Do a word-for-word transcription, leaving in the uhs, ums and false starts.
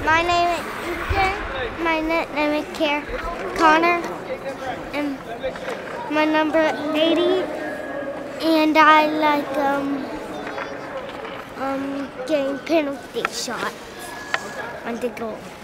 My name is Ethan. My name is Care Connor. And my number eighty. And I like um um getting penalty shots on the goal.